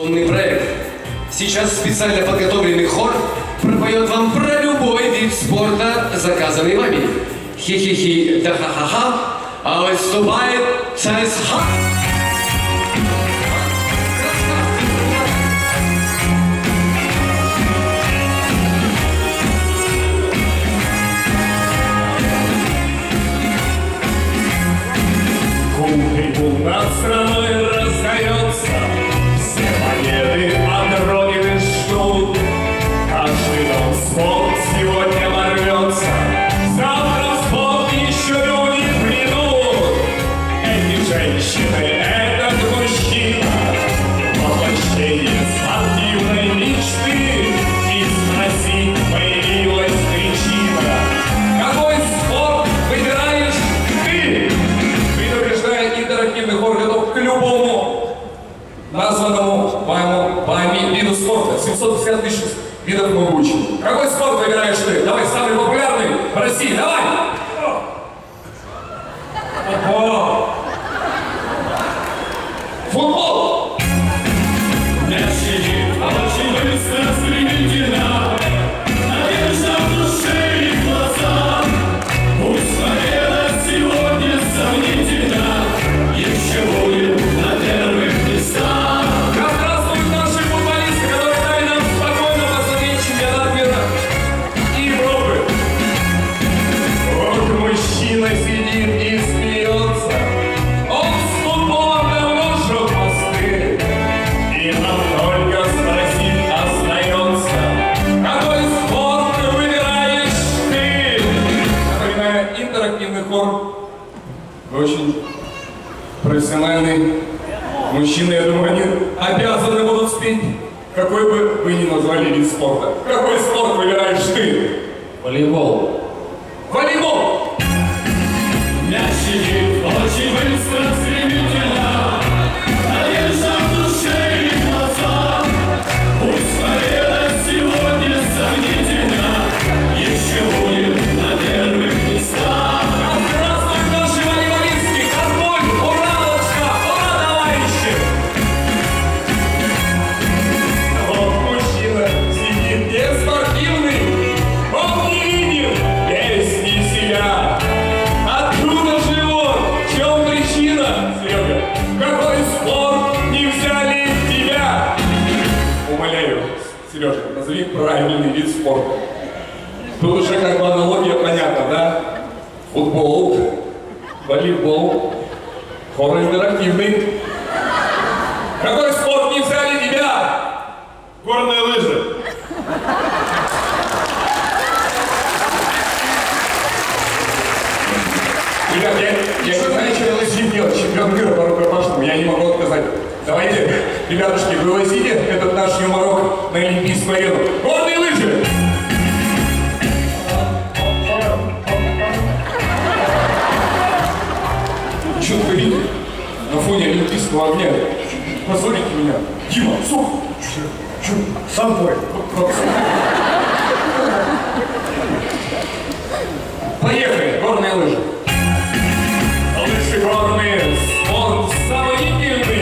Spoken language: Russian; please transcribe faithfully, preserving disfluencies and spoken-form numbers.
Проект. Сейчас специально подготовленный хор пропоет вам про любой вид спорта, заказанный вами. Хи-хи-хи, да ха-ха-ха, а выступает ЦСХА. Кубик над страной раздается, все монеты от Родины ждут. Каждый дом спорт сегодня ворвется, завтра в спорт еще люди придут. Эти женщины, этот мужчина, воплощение спортивной мечты. И спросить появилась причина: какой спорт выбираешь ты? Предупреждает интерактивный хор готов к любому названному вами, вами виду спорта. семьсот пятьдесят тысяч видов мы учим. Какой спорт выбираешь ты? Давай, самый популярный в России, давай! Футбол! Футбол! Мяч летит очень быстро, стремительно, надежда в душе и в глазах. Пусть победа сегодня сомнительна, еще будет на первых местах. Да здравствуют наши футболисты, которые дали нам спокойно посмотреть чемпионат мира и Европы. Вот мужчина сидит и смеется, он с футболом давно жжет мосты. И нам только спросить остается: какой спорт выбираешь ты? Напоминаю, интерактивный хор. Вы очень профессиональный мужчина, я думаю, они обязаны будут спеть, какой бы вы ни назвали вид спорта. Какой спорт выбираешь ты? Волейбол. Волейбол! Мяч летит очень быстро, стремительно, надежда в душе и в глазах. Пусть победа сегодня сомнительна, еще будет на первых местах. Здравствуй, наши волейболистки! Конвой! Ура, лодка! Ура, товарищи! Вот мужчина сидит неспортивный, он не видит песни себя. Откуда же он? В чем причина, Серега? Какой спорт не взяли тебя? Умоляю, Сережа, назови правильный вид спорта. Тут уже как бы аналогия понятна, да? Футбол, волейбол, хор интерактивный. Какой спорт не взяли тебя? Горные лыжи. Ребят, я, я не знаю, что велосипед делать. Чемпион мира по рукопашному, я не могу отказать. Давайте, ребятушки, вывозите этот наш юморок на олимпийскую арену. Горные лыжи! Что творите? На фоне олимпийского огня. Позорите меня. Дима, сух! Сам твой. Поехали, горные лыжи. Лыжи горные, спорт самый